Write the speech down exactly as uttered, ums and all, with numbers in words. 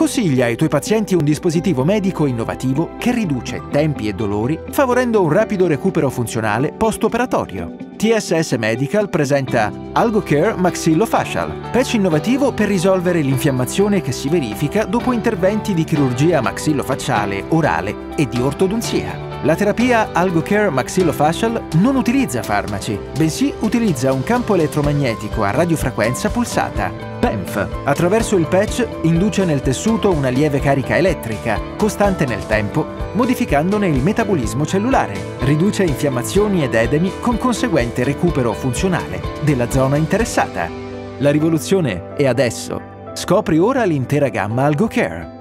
Consiglia ai tuoi pazienti un dispositivo medico innovativo che riduce tempi e dolori, favorendo un rapido recupero funzionale post-operatorio. T S S Medical presenta AlgoCare Maxillofacial, patch innovativo per risolvere l'infiammazione che si verifica dopo interventi di chirurgia maxillofacciale, orale e di ortodonzia. La terapia AlgoCare Maxillofacial non utilizza farmaci, bensì utilizza un campo elettromagnetico a radiofrequenza pulsata, P E M F. Attraverso il patch induce nel tessuto una lieve carica elettrica, costante nel tempo, modificandone il metabolismo cellulare. Riduce infiammazioni ed edemi con conseguente recupero funzionale della zona interessata. La rivoluzione è adesso. Scopri ora l'intera gamma AlgoCare.